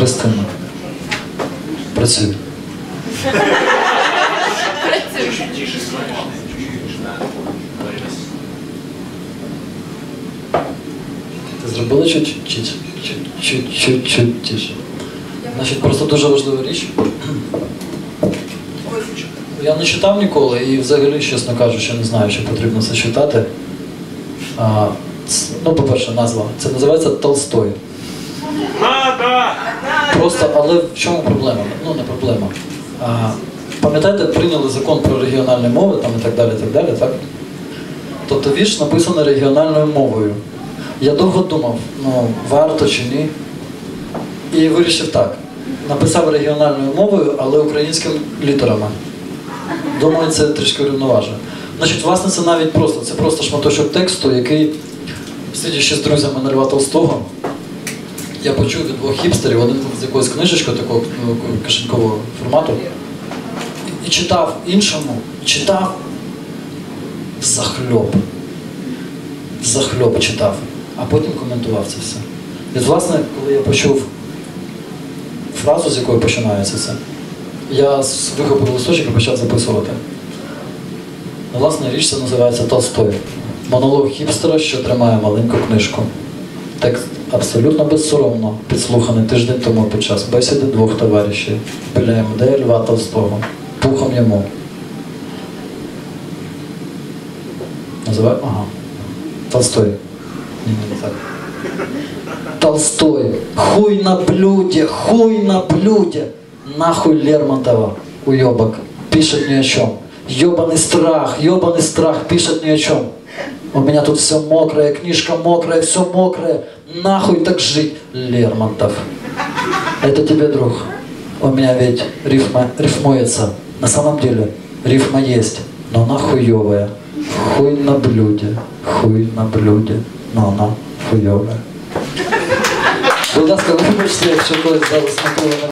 Христина. Працюй. Ти зробила чуть-чуть тише. Значить, просто дуже важлива річ. Я не читав ніколи і взагалі, чесно кажучи, не знаю, чи потрібно це читати. Ну, по-перше, назва. Це називається Толстой. Просто, але в чому проблема? Ну, не проблема. Пам'ятаєте, прийняли закон про регіональні мови там, і так далі, так? Тобто вірш написаний регіональною мовою. Я довго думав, ну, варто чи ні. І вирішив так. Написав регіональною мовою, але українськими літерами. Думаю, це трішки рівноважує. Значить, власне, це навіть просто. Це просто шматочок тексту, який, сидячи з друзями на Льва Толстого, я почув від двох хіпстерів, один з якоїсь книжечки такого кишенькового формату, і читав іншому, читав захльоп читав, а потім коментував це все. І, власне, коли я почув фразу, з якої починається це, я вихопив листочок і почав записувати. Власне, річ це називається Толстой. Монолог хіпстера, що тримає маленьку книжку. Текст абсолютно безсоромно підслуханий тиждень тому під час бесіди двох товаришів біля МД Льва Толстого. Пухом йому. Називаю? Ага. Толстой. Ні, так. Толстой. Хуй на блюде. Нахуй Лермонтова, уебок. Пишет ни о чем. Ёбаный страх, пишет ни о чем. У меня тут все мокрое, книжка мокрая, все мокрое. Нахуй так жить, Лермонтов. Это тебе, друг. У меня ведь рифма рифмуется. На самом деле рифма есть, но она хуёвая. Хуй на блюде, но она хуёвая. Будь ласка, вибачте, якщо когось зараз не було.